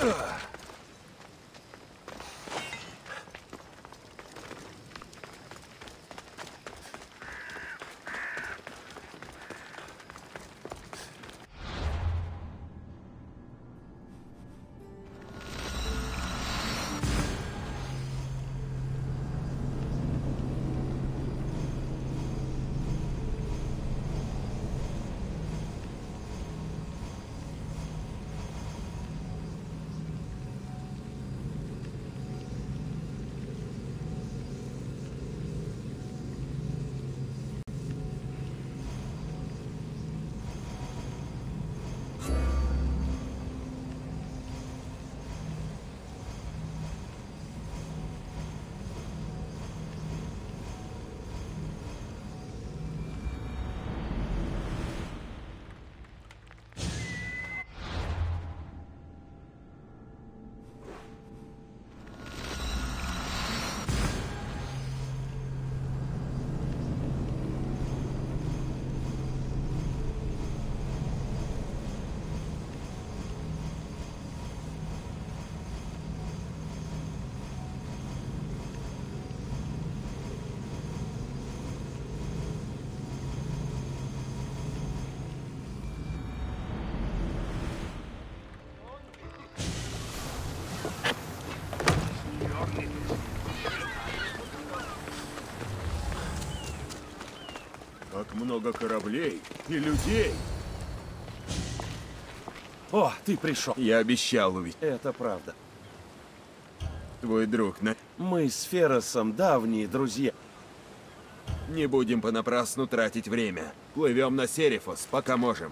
Как много кораблей и людей. О, ты пришел. Я обещал увидеть. Это правда. Твой друг на... Мы с Ферросом давние друзья. Не будем понапрасну тратить время. Плывем на Серифос, пока можем.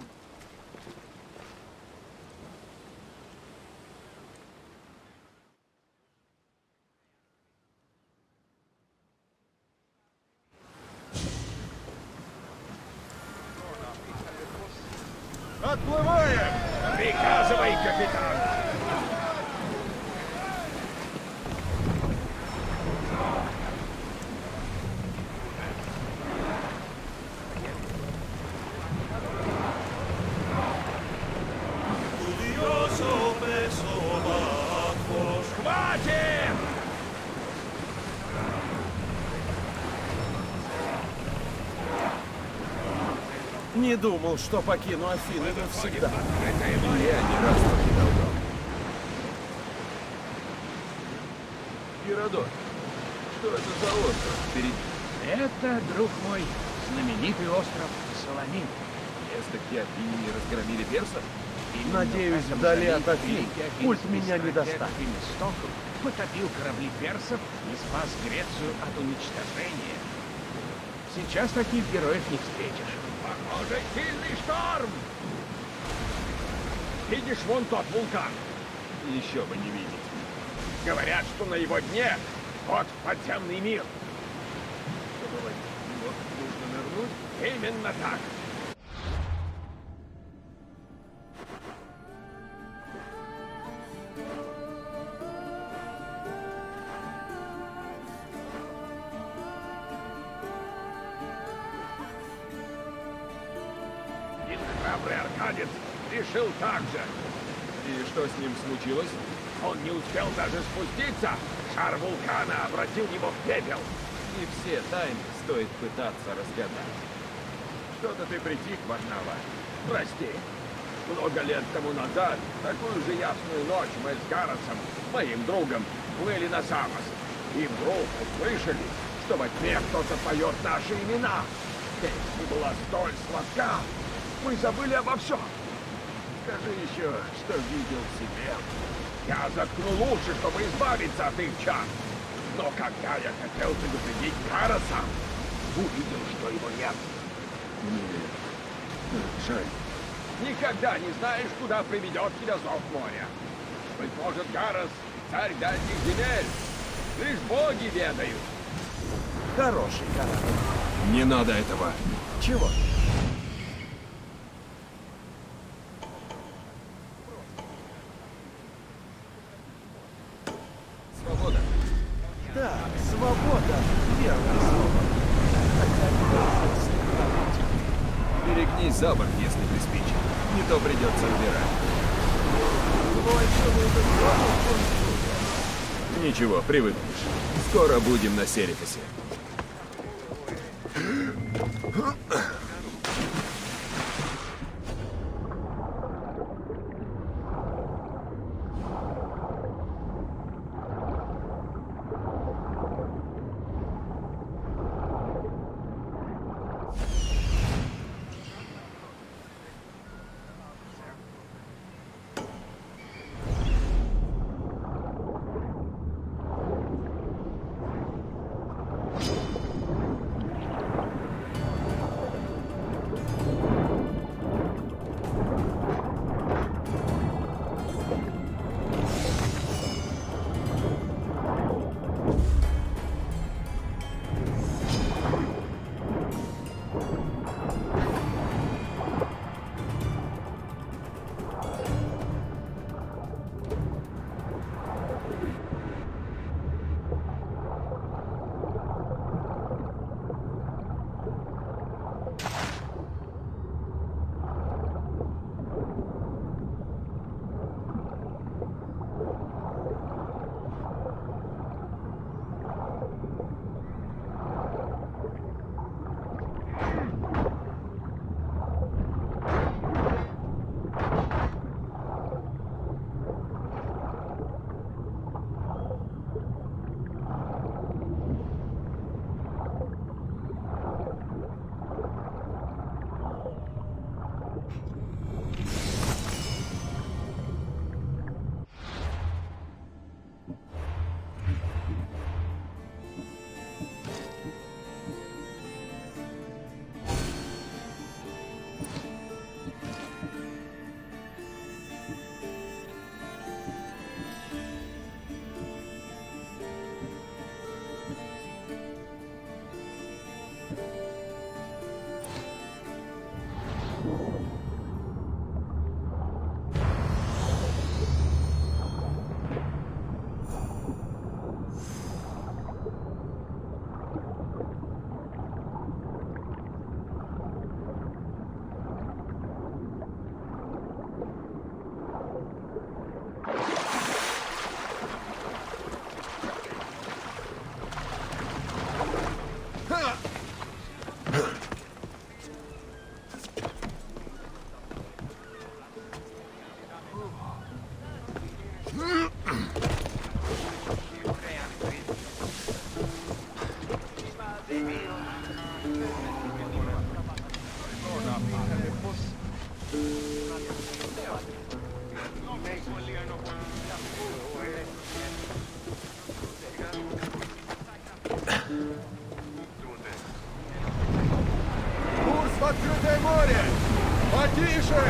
Отплываем! Приказывай, капитан! Хватит! Не думал, что покину Афины навсегда. Я не раз покидал дом. Геродот, что это за остров перед... Это, друг мой, знаменитый остров Саламин. Место, где афиняне разгромили персов? Надеюсь, вдали от Афин пульт меня не достанет. Потопил корабли персов и спас Грецию от уничтожения. Сейчас таких героев не встретишь. Похоже, сильный шторм! Видишь вон тот вулкан? Еще бы не видеть. Говорят, что на его дне вот подземный мир. Чтобы войти в него, нужно нырнуть? Именно так. Один храбрый аркадец решил так же. И что с ним случилось? Он не успел даже спуститься. Шар вулкана обратил его в пепел. Не все тайны стоит пытаться разгадать. Что-то ты притих, Варнава. Прости. Много лет тому назад, такую же ясную ночь, мы с Гарросом, моим другом, плыли на Самос. И вдруг услышали, что во тьме кто-то поет наши имена. Песня была столь сладка. Мы забыли обо всем. Скажи еще, что видел в себе. Я заткнул уши, чтобы избавиться от их чар. Но когда я хотел предупредить Гарроса, увидел, что его нет. Мне жаль. Никогда не знаешь, куда приведет тебя зов моря. Быть может, Гаррос — царь дальних земель. Лишь боги ведают. Хороший корабль. Не надо этого. Чего? Свобода. Да, свобода — верное слово. Хотя не слегка уйти. Перегнись за борт, если приспичит. Не то придется убирать. Больше вы Ничего, привыкнешь. Скоро будем на Серифосе. Курс в открытое море! Потише!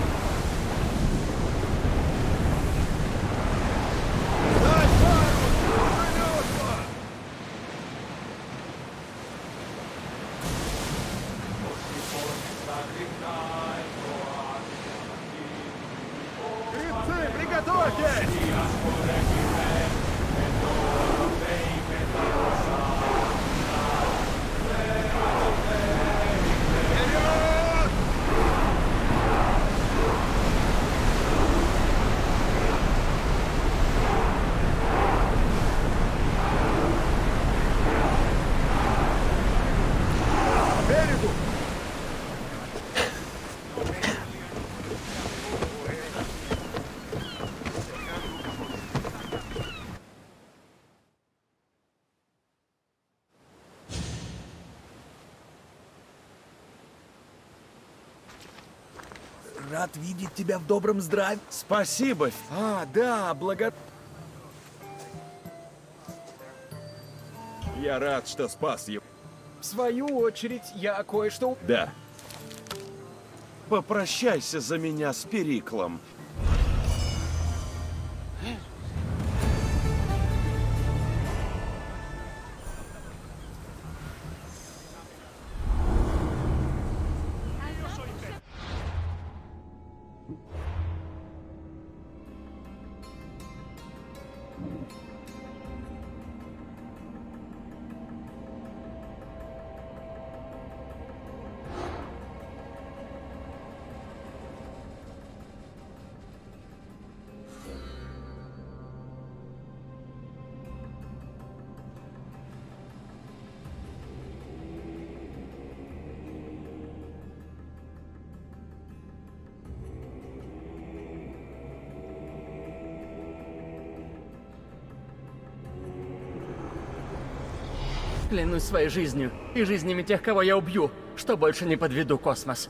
Дай парус! Колеса! Гребцы, приготовьтесь! Вперед! К берегу! Рад видеть тебя в добром здравии. Спасибо. Да, Я рад, что спас его. В свою очередь, я кое-что... Да. Попрощайся за меня с Периклом. Клянусь своей жизнью и жизнями тех, кого я убью, что больше не подведу космос.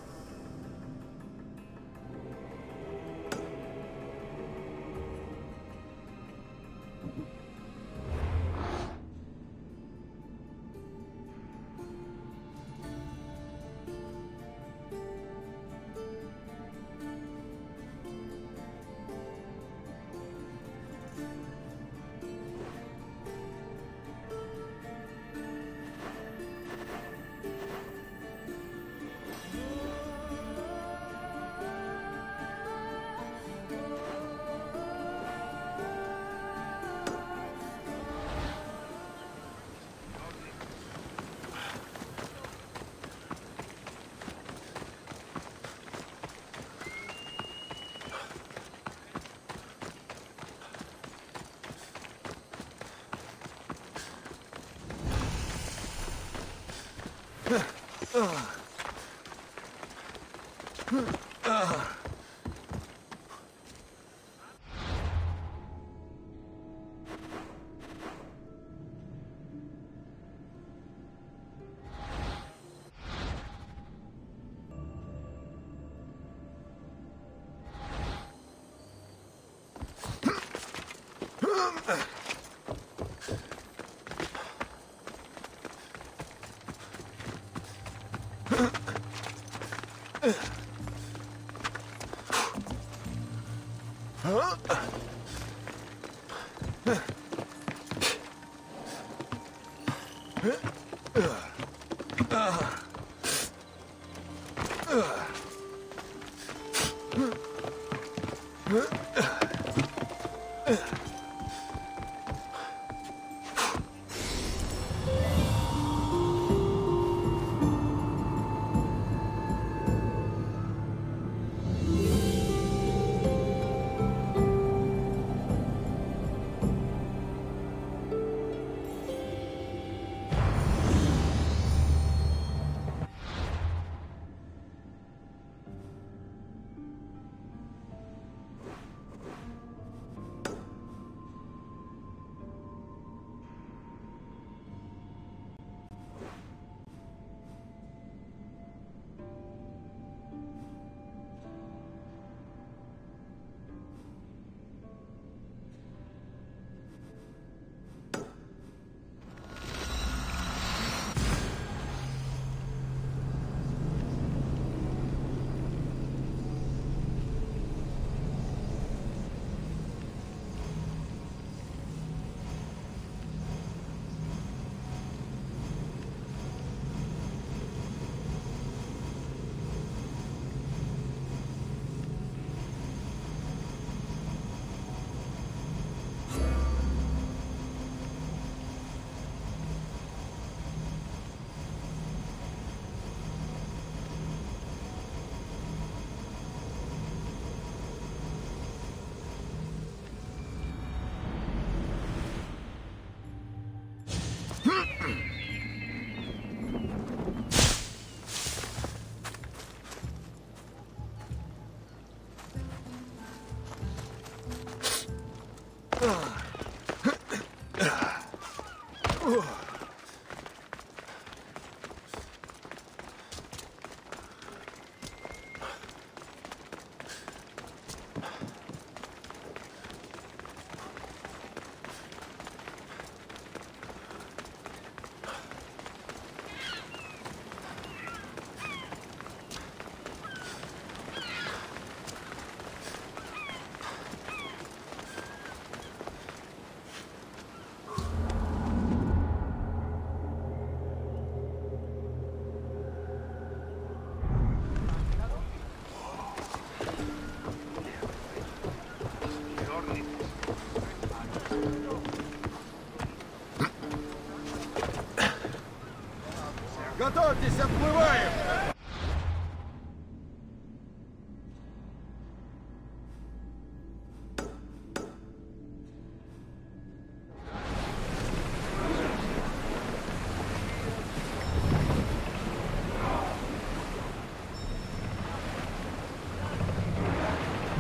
Готовьтесь, отплываем!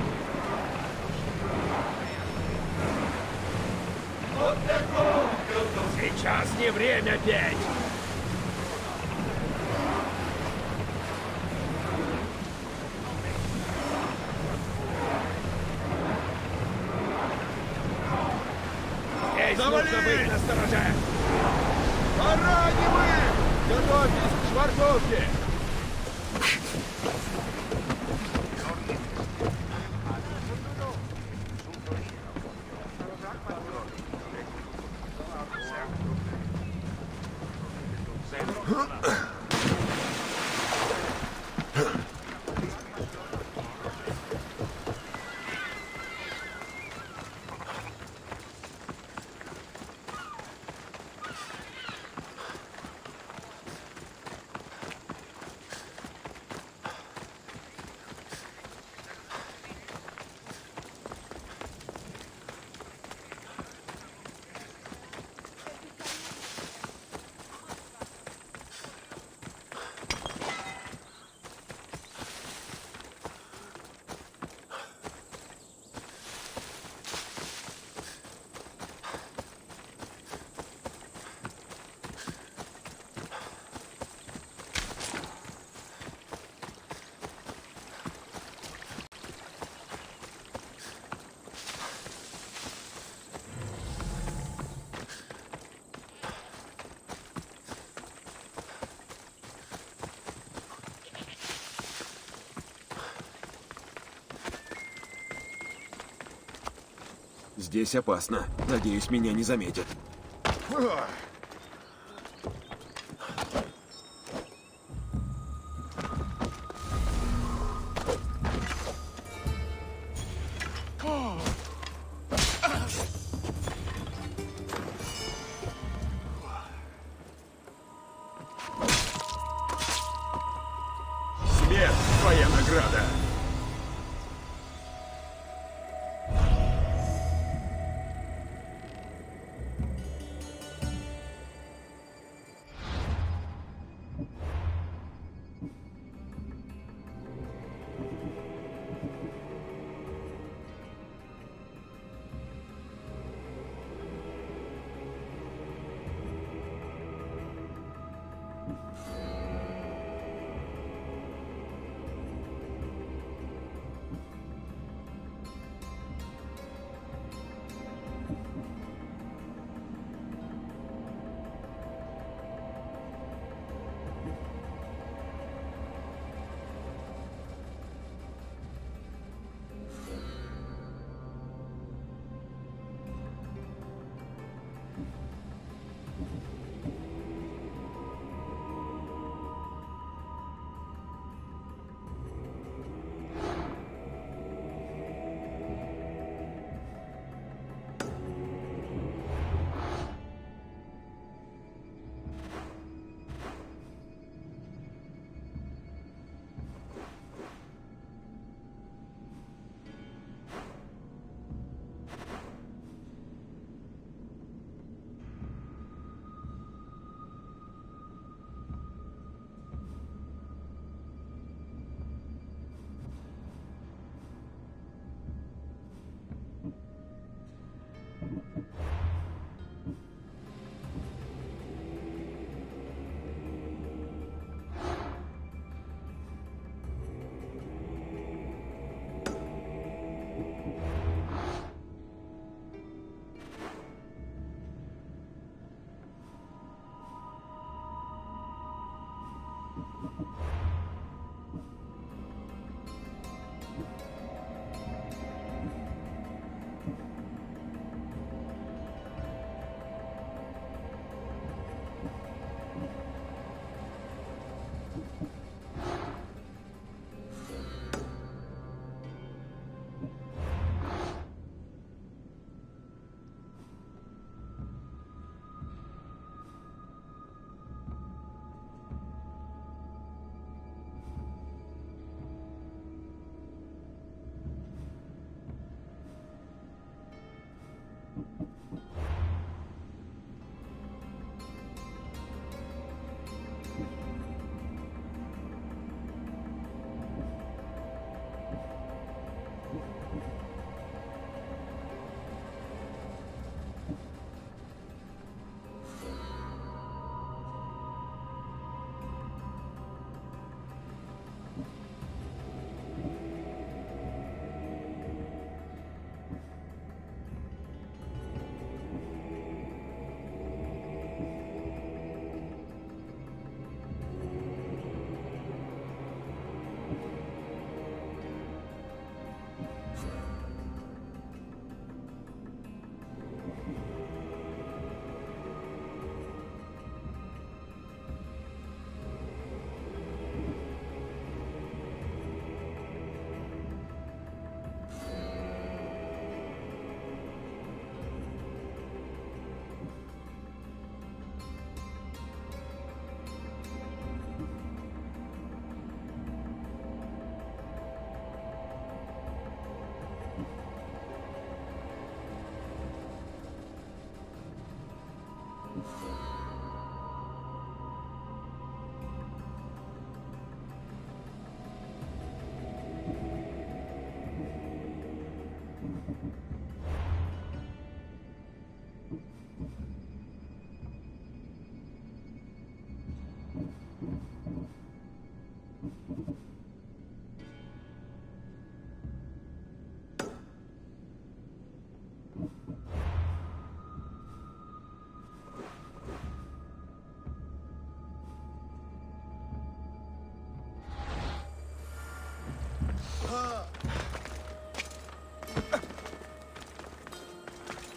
Вот таков Сейчас не время петь! Здесь нужно быть настороже! Баранивы! Готовьтесь к швартовке! Здесь опасно. Надеюсь, меня не заметят. Смерть — твоя награда!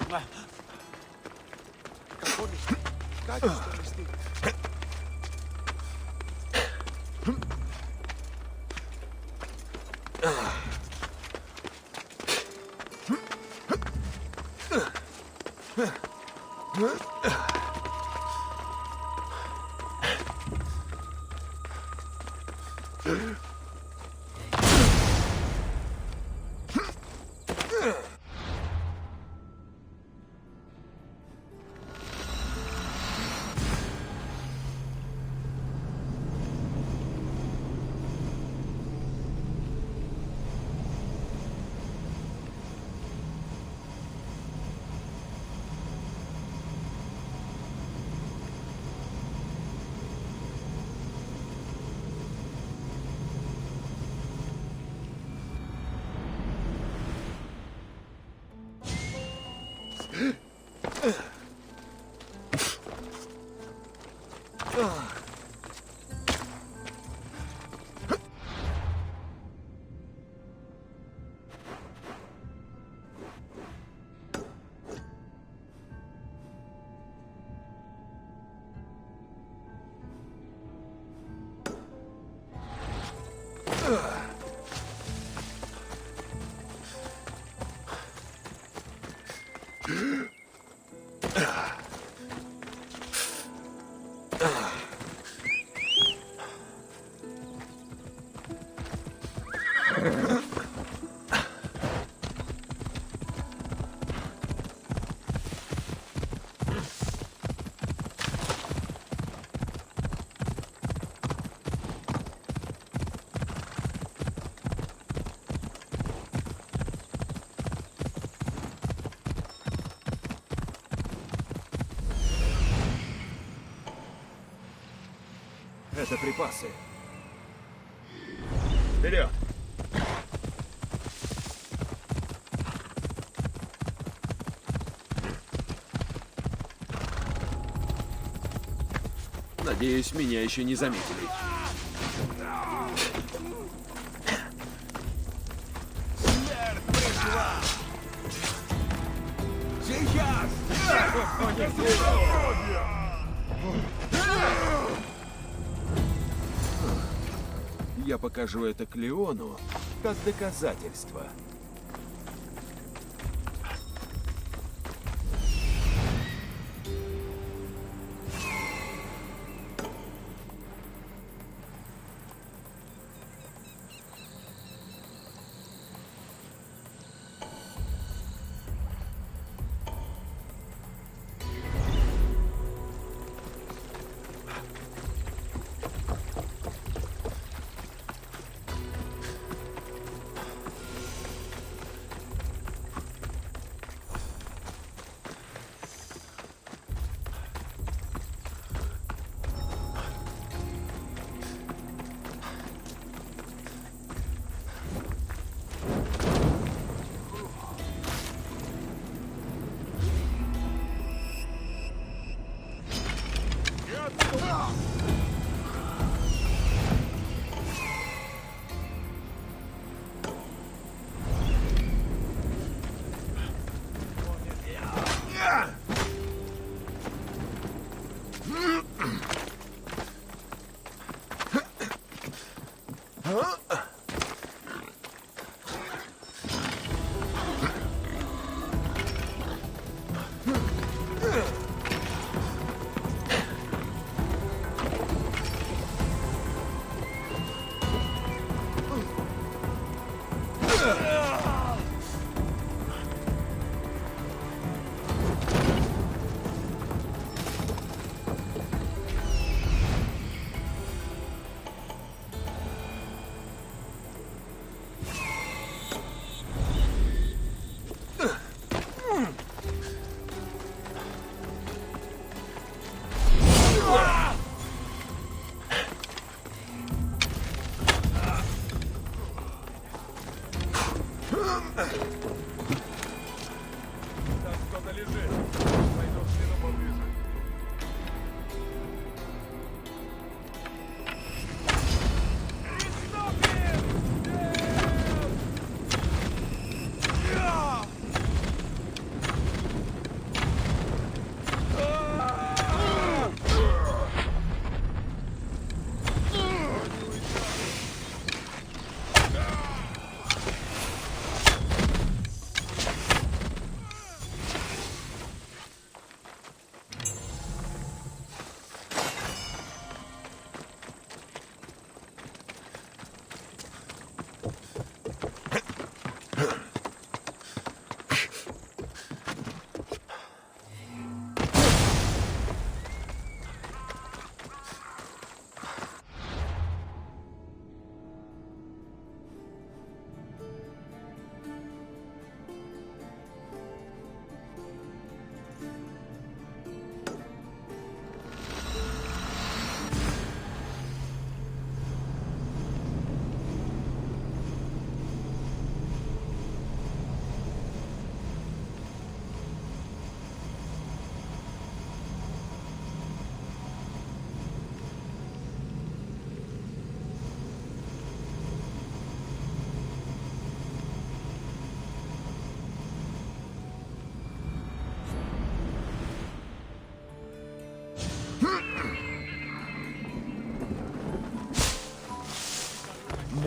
Это припасы. Вперед! Надеюсь, меня еще не заметили. Смерть пришла! Сейчас! Я покажу это Клеону как доказательство.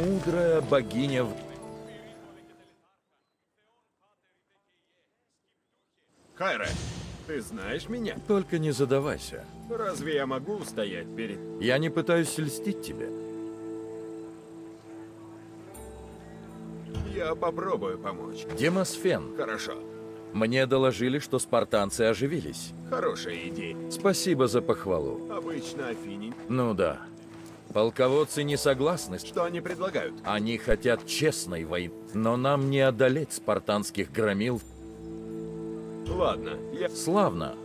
Мудрая богиня... Хайре, ты знаешь меня? Только не задавайся. Разве я могу устоять перед... Я не пытаюсь льстить тебе. Я попробую помочь. Демосфен, Хорошо. мне доложили, что спартанцы оживились. Хорошая идея. Спасибо за похвалу. Обычно Афине. Ну да. Полководцы не согласны. Что они предлагают? Они хотят честной войны. Но нам не одолеть спартанских громил. Ладно, я... Славно.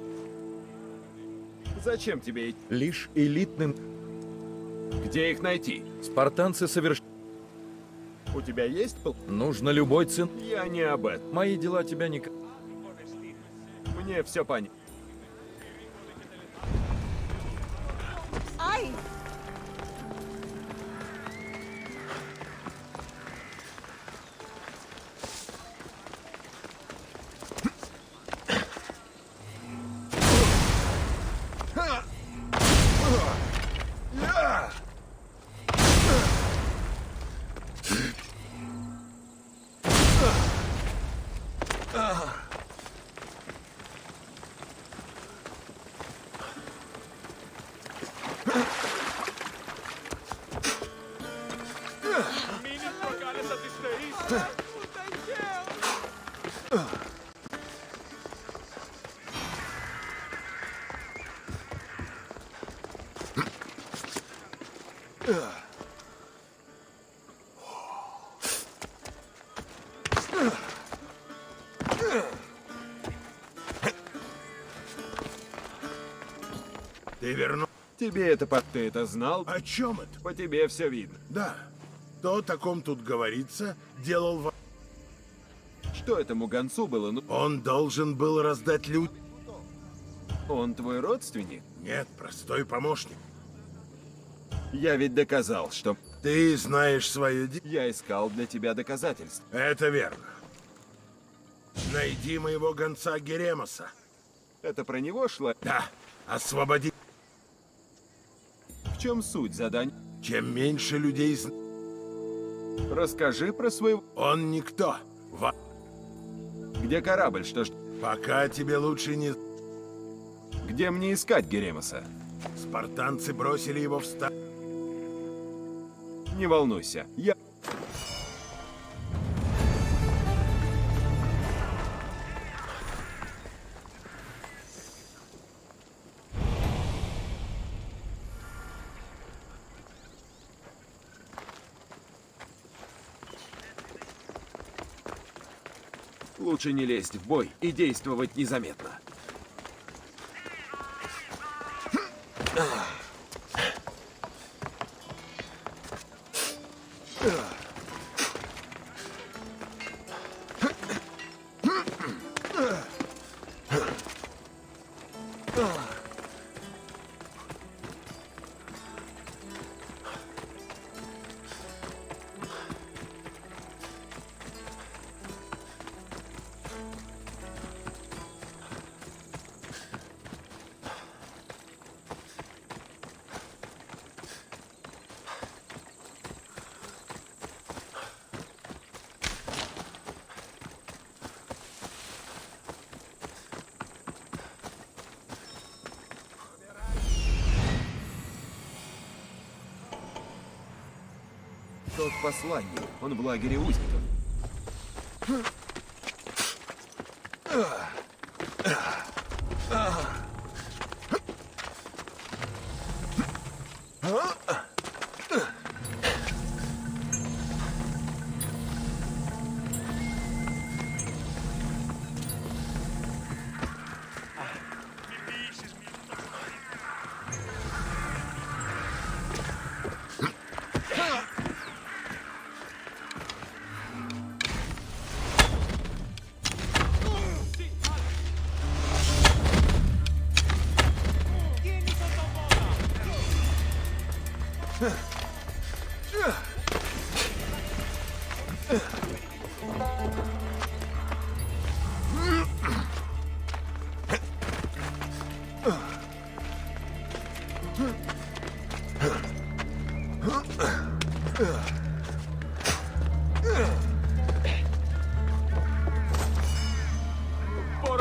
Зачем тебе идти? Лишь элитным... Где их найти? Спартанцы У тебя есть пол? Нужно любой цен... Я не об этом. Мои дела тебя не... Мне все понятно. Ай! Ты вернул? Тебе это под... Ты это знал? О чем это? По тебе все видно. Да. То, о ком тут говорится, делал... Что этому гонцу было? Ну, Он должен был раздать людям... он твой родственник? Нет, простой помощник. Я ведь доказал, что... Ты знаешь свое дело. Я искал для тебя доказательств. Это верно. Найди моего гонца Геремоса. Это про него шло? Да. Освободи. В чем суть задания? Чем меньше людей... Расскажи про своего... Он никто. Где корабль? Что ж... Пока тебе лучше не... Где мне искать Геремоса? Спартанцы бросили его в ста... Не волнуйся, я... Лучше не лезть в бой и действовать незаметно. Тот посланник, он в лагере узников.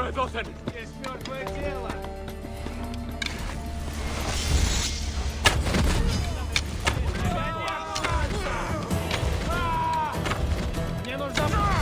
Есть мертвое тело! Мне нужно...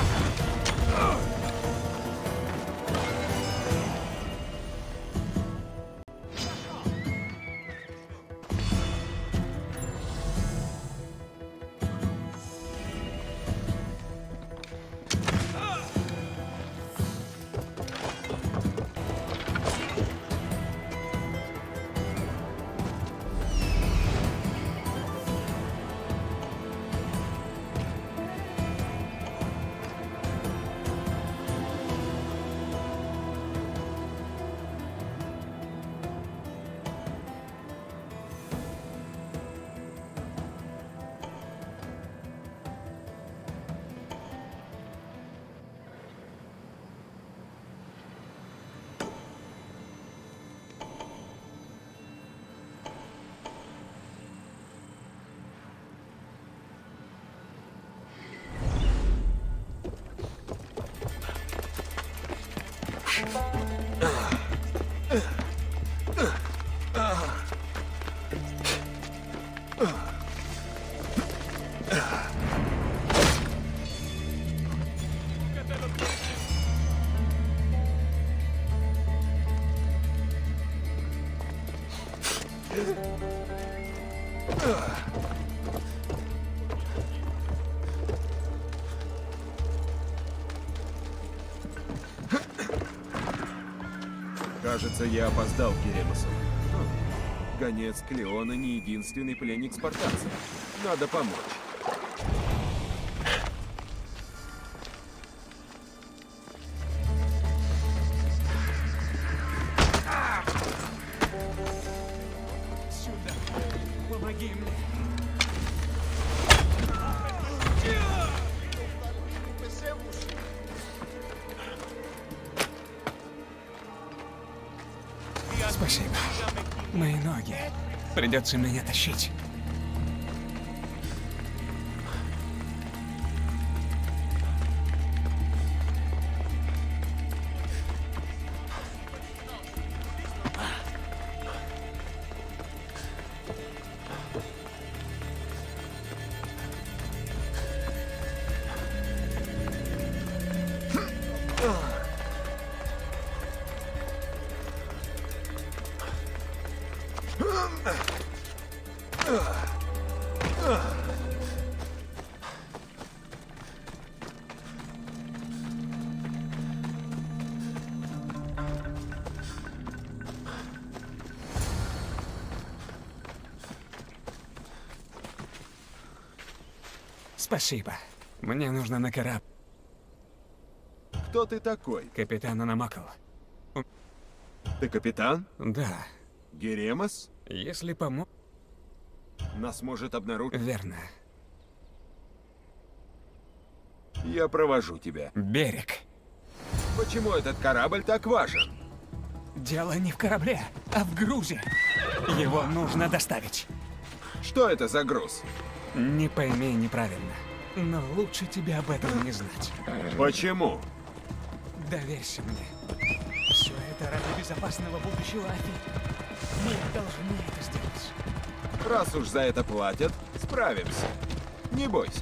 Кажется, я опоздал к Геремосу. Гонец Клеона не единственный пленник спартанцев. Надо помочь. Помоги мне! Спасибо. Мои ноги. Придется меня тащить. Спасибо. Мне нужно на корабль. Кто ты такой? Капитан Анамакл. Ты капитан? Да. Геремос? Если помочь... Нас может обнаружить. Верно. Я провожу тебя. Берег. Почему этот корабль так важен? Дело не в корабле, а в грузе. Его нужно доставить. Что это за груз? Не пойми неправильно, но лучше тебе об этом не знать. Почему? Доверься мне. Все это ради безопасного будущего Афин. Мы должны это сделать. Раз уж за это платят, справимся. Не бойся.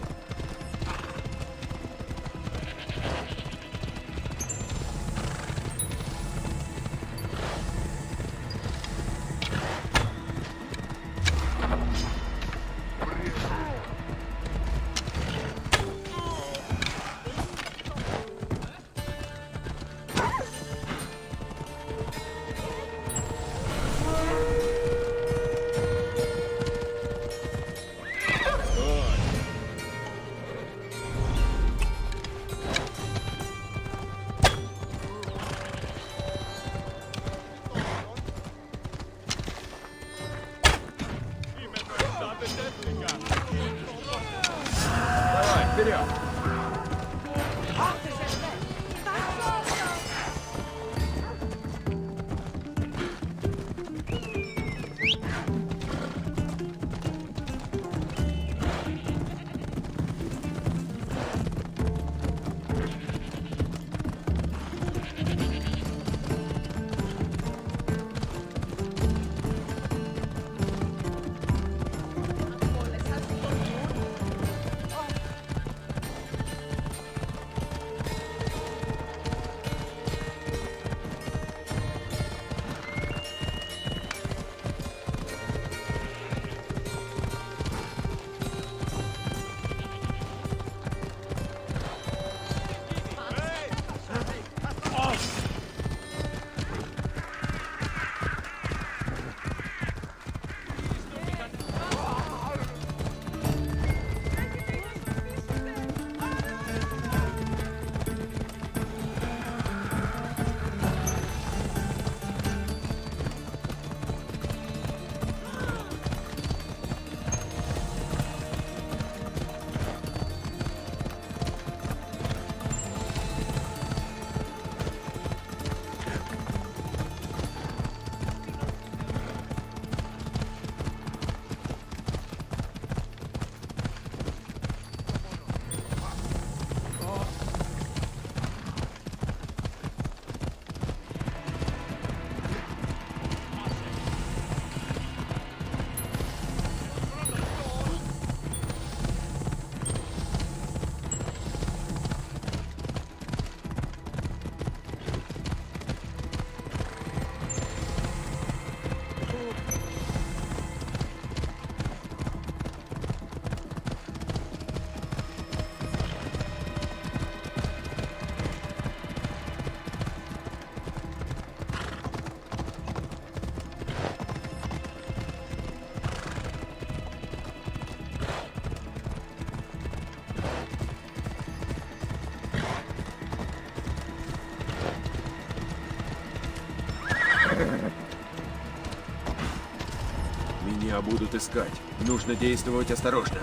Меня будут искать. Нужно действовать осторожно.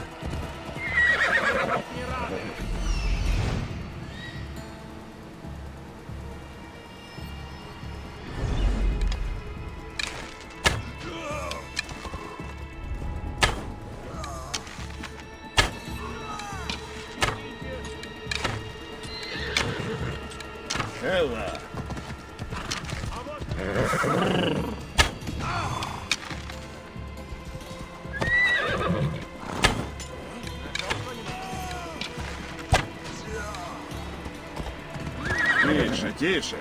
Элла! Тише, тише.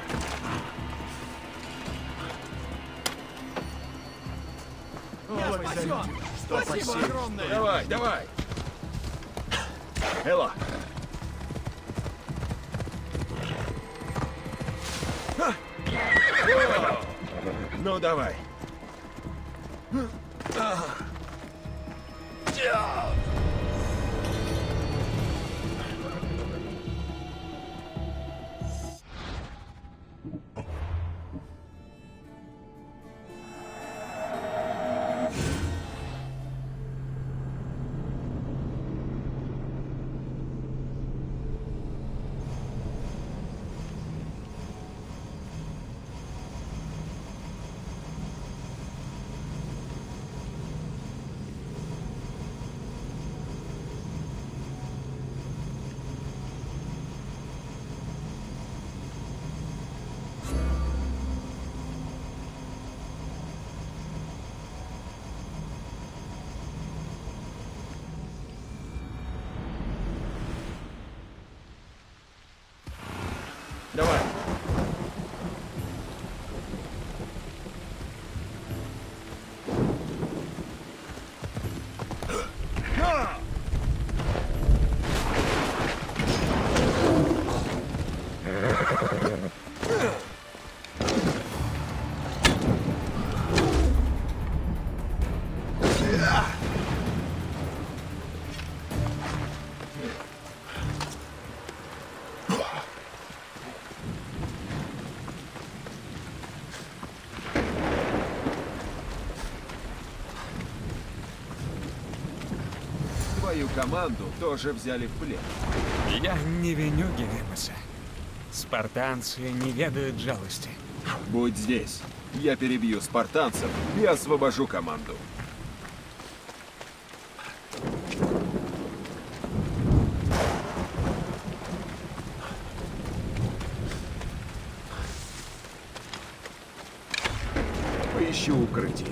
Спасибо огромное! Давай, давай. Элла. Ну, давай. Давай. Твою команду тоже взяли в плен. Я не виню Геремоса. Спартанцы не ведают жалости. Будь здесь. Я перебью спартанцев и освобожу команду. Поищу укрытие.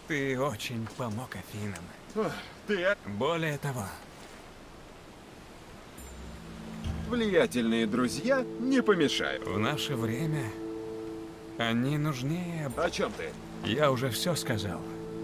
Ты очень помог Афинам. Ты Более того, влиятельные друзья не помешают. в наше время они нужнее... О чем ты? Я уже все сказал.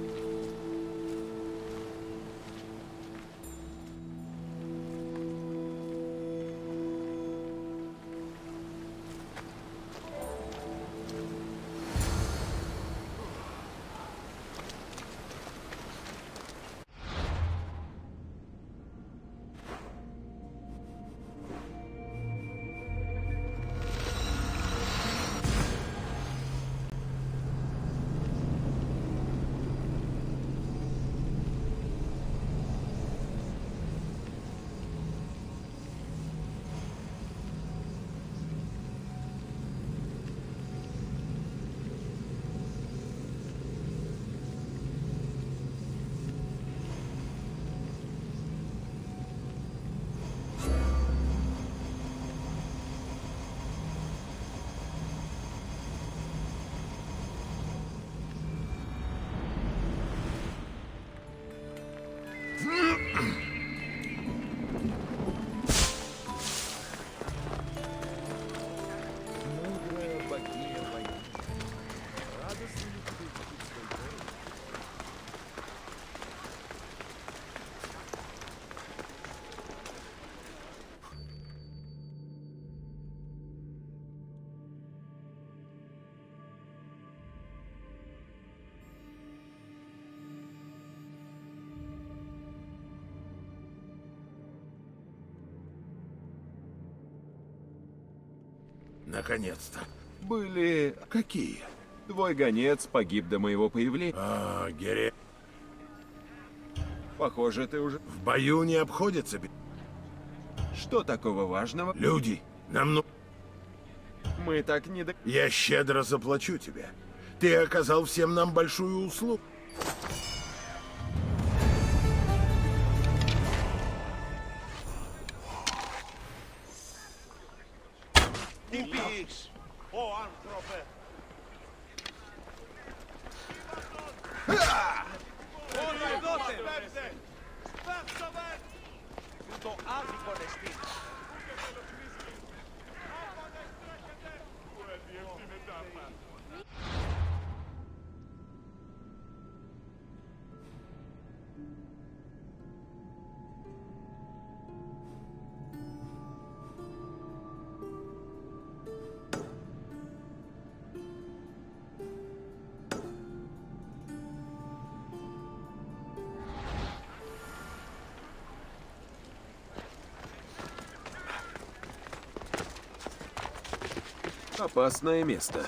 Наконец-то. Были... Какие? Твой гонец погиб до моего появления. Гере... Похоже, ты уже... В бою не обходится без... Что такого важного? Люди, нам ну... Мы так не до... Я щедро заплачу тебе. Ты оказал всем нам большую услугу. Опасное место.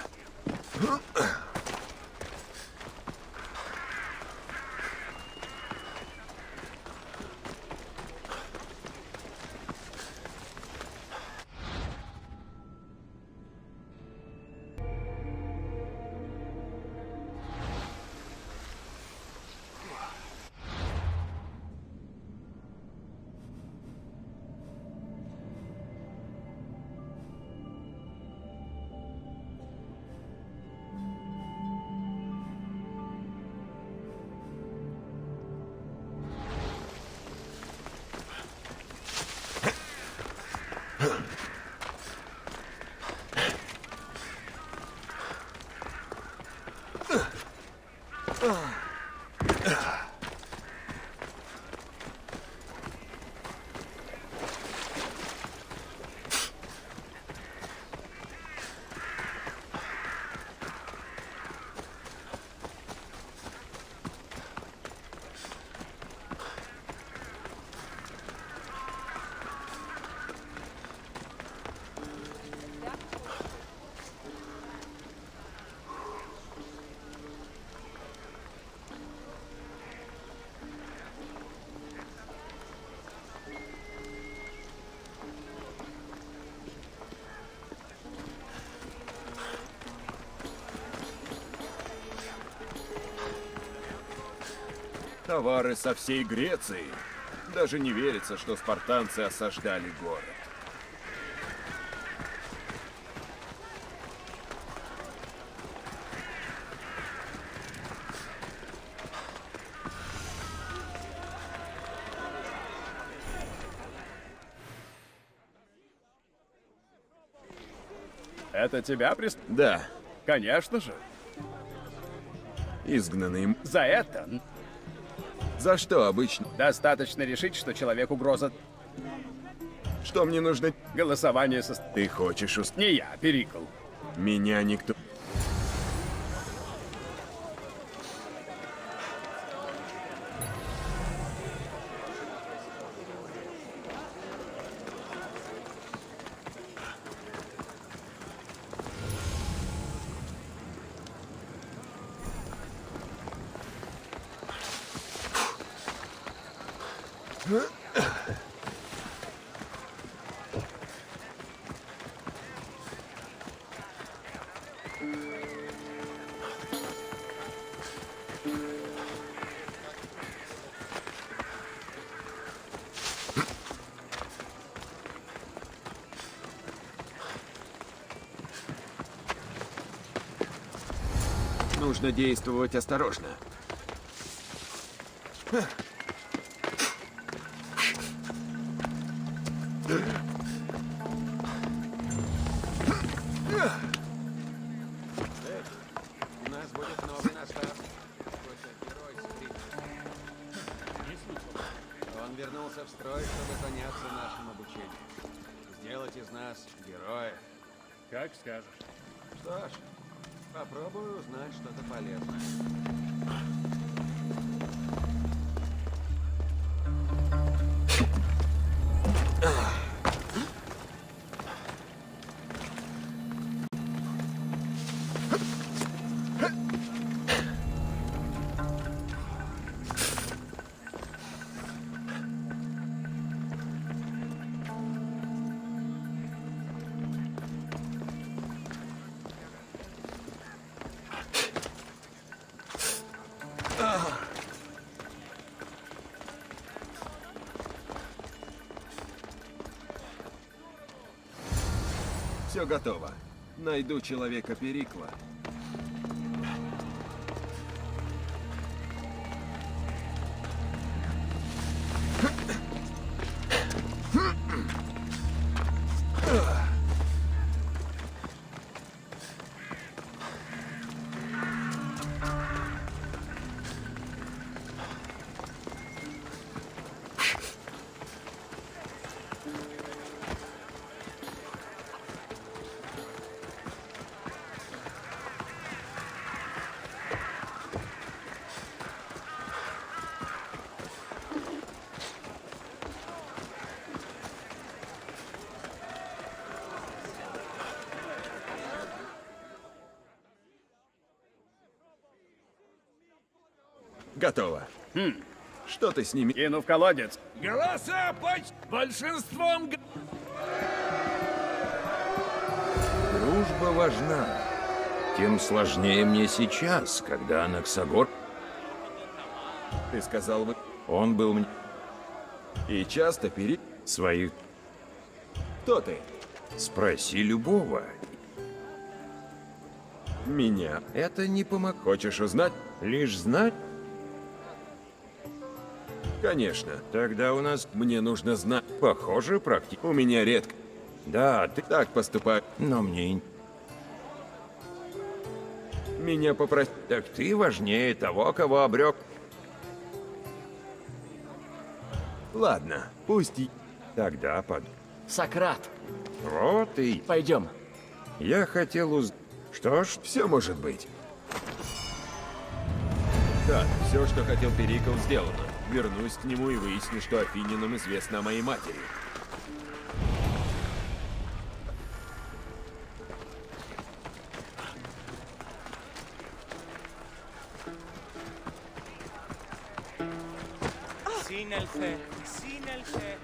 Товары со всей Греции. Даже не верится, что спартанцы осаждали город. Это тебя Да, Конечно же. изгнанный. За это За что обычно? достаточно решить, что человек угроза. Что мне нужно? Голосование со... Ты хочешь Не я, Перикл. Меня никто... Нужно действовать осторожно. У нас будет новый наставник. Он вернулся в строй, чтобы заняться нашим обучением. Сделать из нас героя. Как скажешь. Что ж, попробую узнать что-то полезное. Все готово. Найду человека Перикла. Готово. Что ты с ними? Кину в колодец. Голоса большинством... Дружба важна. Тем сложнее мне сейчас, когда Анаксагор... Ты сказал бы... Он был мне... И часто Своих... Кто ты? Спроси любого. Меня. Это не помог. Хочешь узнать? Лишь знать? Конечно. Тогда у нас... Мне нужно знать. Похоже, практика. У меня редко. Да, ты... Так поступаю. Но мне... Меня попросили. Так ты важнее того, кого обрек. Ладно, пусть и... Тогда под... Сократ, Вот и... пойдем. Я хотел Что ж, Все может быть. Так, все, что хотел Перикл, сделано. Вернусь к нему и выясню, что афининам известно о моей матери. Σύνελθε, σύνελθε.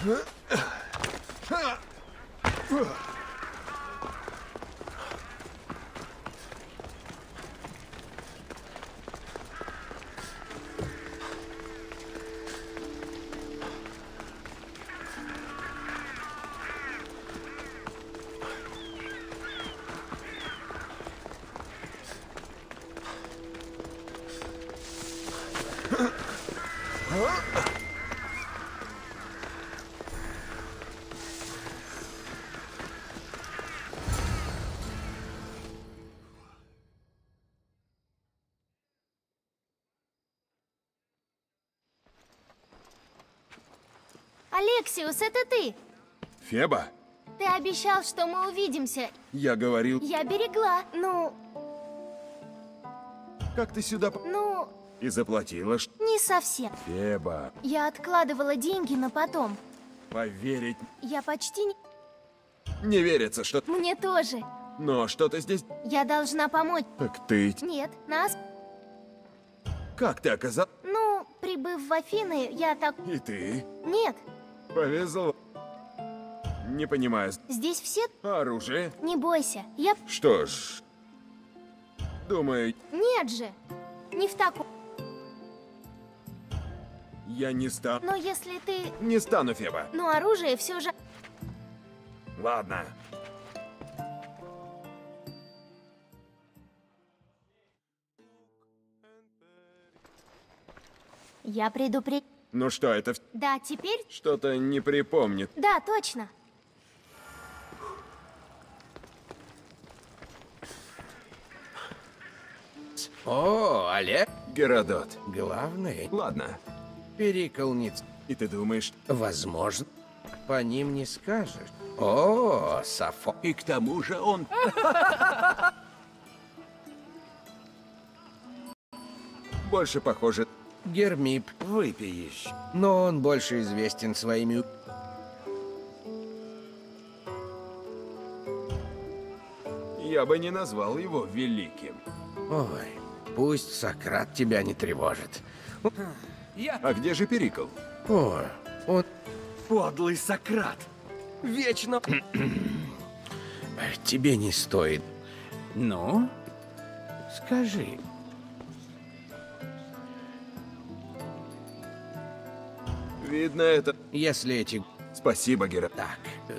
Алексиус, это ты? Феба? Ты обещал, что мы увидимся. Я говорил... Я берегла. Ну, Как ты сюда... ну, И заплатила, не совсем. Феба, Я откладывала деньги на потом. поверить... Я почти не... Не верится, что... Мне тоже. Но что ты здесь... Я должна помочь. Так ты... Нет, нас... Как ты оказал... Ну, прибыв в Афины, я так... И ты? Нет, Повезло. Не понимаю. здесь все... Оружие? Не бойся. Я... Что ж... Думаю, Нет же. Не в таком... я не стану... Но если ты... Не стану, Феба. Ну, оружие все же... Ладно. Я предупредила... Ну что, это Да, теперь... что-то не припомнит. Да, точно. О, Олег, Геродот. главный. Ладно. Переколниц. И ты думаешь... Возможно, по ним не скажешь. О, Сафо. И к тому же он... Больше похоже... Гермип, выпей еще. Но он больше известен своими... Я бы не назвал его великим. Ой, пусть Сократ тебя не тревожит. А где же Перикл? О, он... Подлый Сократ! Вечно... Тебе не стоит. Ну? Скажи. Видно это... Если эти... Спасибо, Геродот. Так,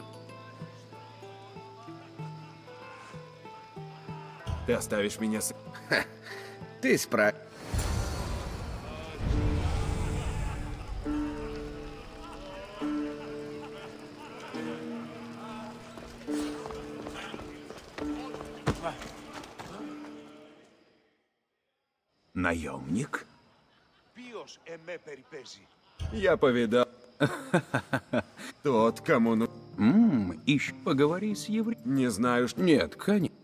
Ты оставишь меня с... ты справ... Наемник? Я повидал... Тот, кому... Ищ, поговори с евреем. Не знаю, что... Нет, конечно.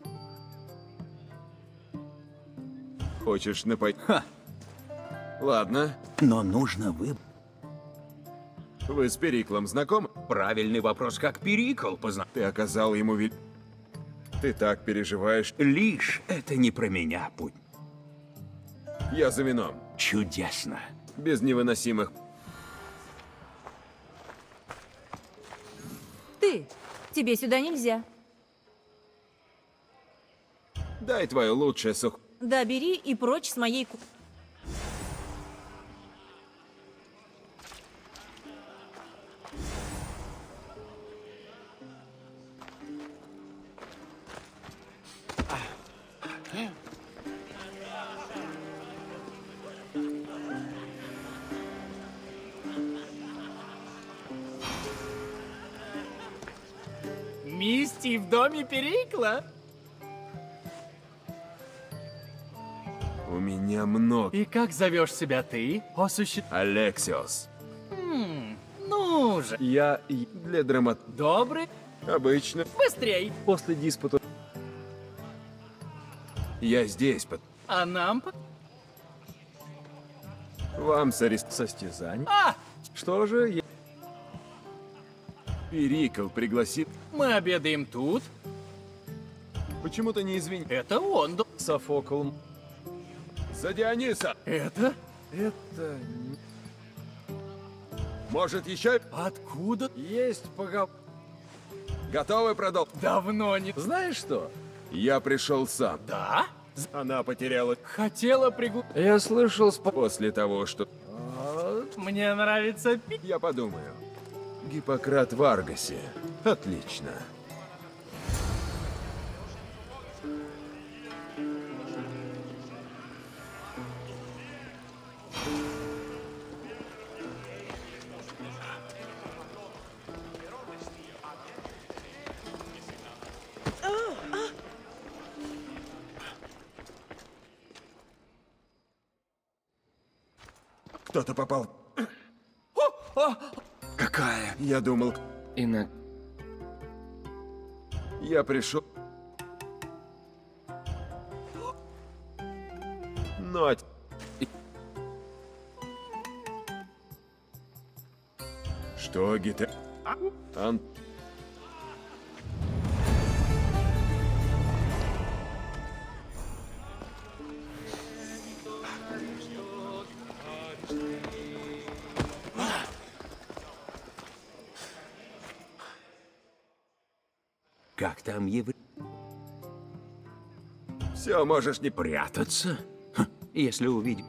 Хочешь напасть? Ладно. Но нужно вы... Вы с Периклом знакомы? Правильный вопрос, как Перикл познал. Ты оказал ему Ты так переживаешь. Лишь это не про меня, путь. Я за вином. Чудесно. Без невыносимых... Ты! Тебе сюда нельзя. Дай твое лучшее сух... Да, бери и прочь с моей Мисти в доме Перикла? У меня много... И как зовешь себя ты, о Алексиос. Ну же, Я для драмат... добрый, Обычно. быстрей. После диспута... Я здесь, А нам... Вам состязание. А! Что же я... Перикл пригласит... Мы обедаем тут. Почему-то не извини. Это он. Софокл. За Диониса! Это? Это... Может, еще? Откуда? Есть Готовы продолжить? Давно не... Знаешь что? Я пришел сам. Да? Она потеряла Хотела Я слышал после того, что... Мне нравится Я подумаю. Гиппократ в Аргасе. Отлично. Кто-то попал. Какая? Я думал... Я пришел... Но... Что, Гита? Как там еврей? Все, можешь не Прятаться? Если увидим.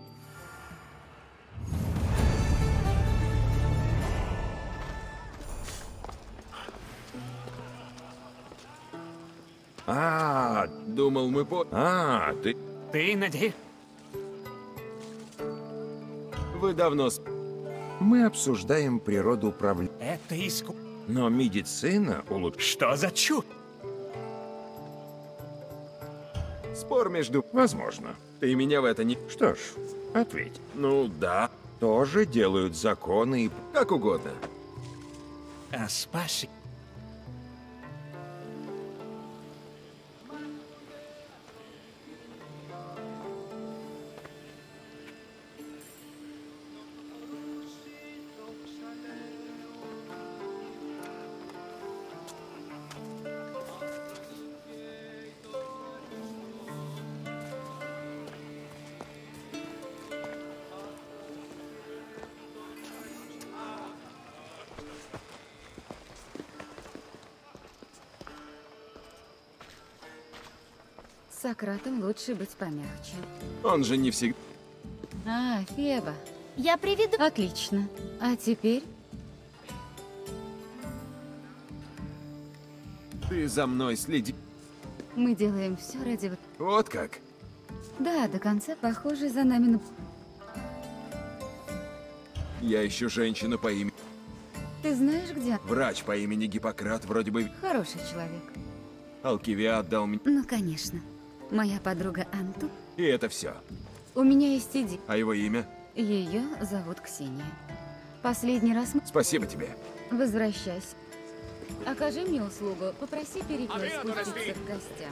Думал, мы ты... Ты, надеюсь... Вы давно... Мы обсуждаем природу управления. Это Но медицина Что за чушь? Спор между... Возможно. Ты меня в это не... Что ж, ответь. Ну, да. Тоже делают законы и... Как угодно. А спаси... С Сократом лучше быть помягче. Он же не всегда... Феба. Я приведу... Отлично. А теперь... Ты за мной следи. Мы делаем все ради... Вот как? Да, до конца, похоже, за нами... Я ищу женщину по имени... Ты знаешь, где? Врач по имени Гиппократ вроде бы... Хороший человек. Алкивиад дал мне... Ну, конечно. Моя подруга Анту. И это все. У меня есть идея. А его имя? Ее зовут Ксения. Последний раз мы... Спасибо тебе. Возвращайся. Окажи мне услугу. Попроси Перикея спуститься к гостям.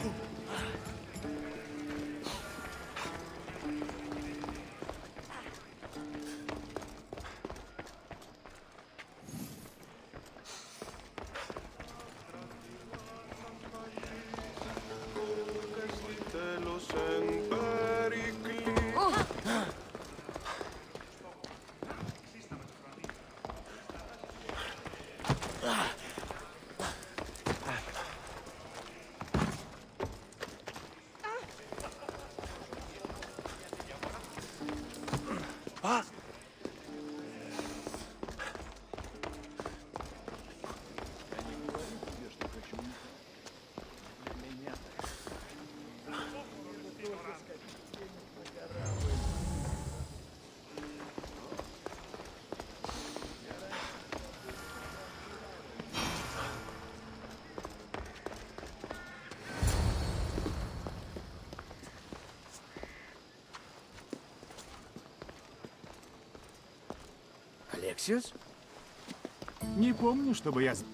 Алексиус? Не помню, чтобы я...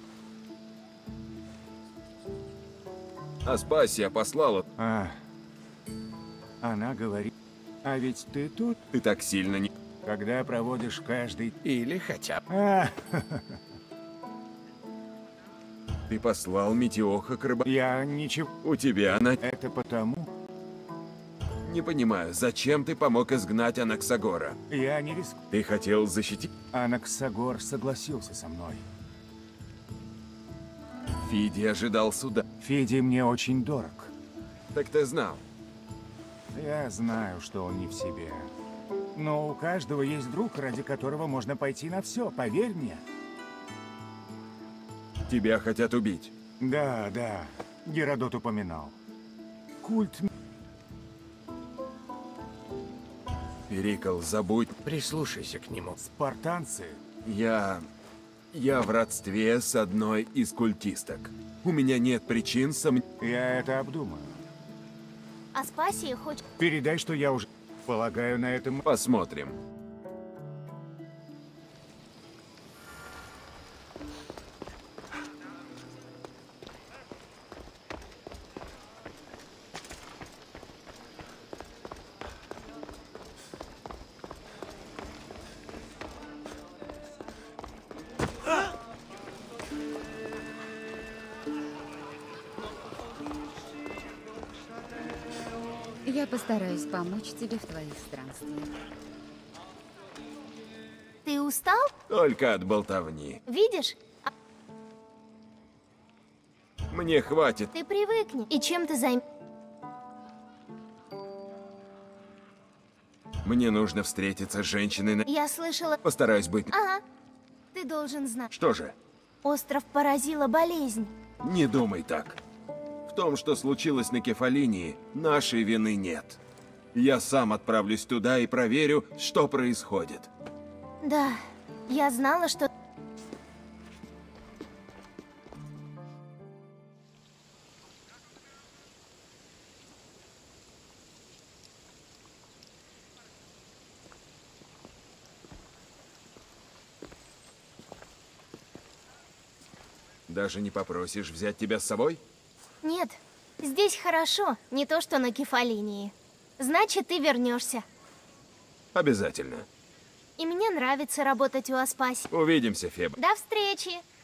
Аспасия послала. Она говорит... А ведь ты тут? Ты так сильно не... Когда проводишь каждый... Или хотя бы... Ты послал Метеоха к рыбаку. Я ничего... У тебя она... Это потому... Не понимаю, зачем ты помог изгнать Анаксагора? Я не рискую. Ты хотел защитить... Анаксагор согласился со мной. Фиди ожидал суда. Фиди мне очень дорог. Так ты знал. Я знаю, что он не в себе. Но у каждого есть друг, ради которого можно пойти на все, поверь мне. Тебя хотят убить. Да, да. Геродот упоминал. Культ... Перикл, забудь. Прислушайся к нему. Спартанцы. Я в родстве с одной из культисток. У меня нет причин Я это обдумаю. Аспасия хочет... Передай, что я уже... Полагаю, на этом... Посмотрим. Я постараюсь помочь тебе в твоих странствиях. Ты устал? Только от болтовни. Видишь? Мне хватит. Ты привыкни. И чем ты займ... Мне нужно встретиться с женщиной. Я слышала... Постараюсь быть... Ага. Ты должен знать. Что же? Остров поразила болезнь. Не думай так. В том, что случилось на Кефалинии, нашей вины нет. Я сам отправлюсь туда и проверю, что происходит. Да, я знала, что... Даже не попросишь взять тебя с собой? Нет, здесь хорошо, не то что на Кефалинии. Значит, ты вернешься. Обязательно. И мне нравится работать у Аспаси. Увидимся, Феб. До встречи!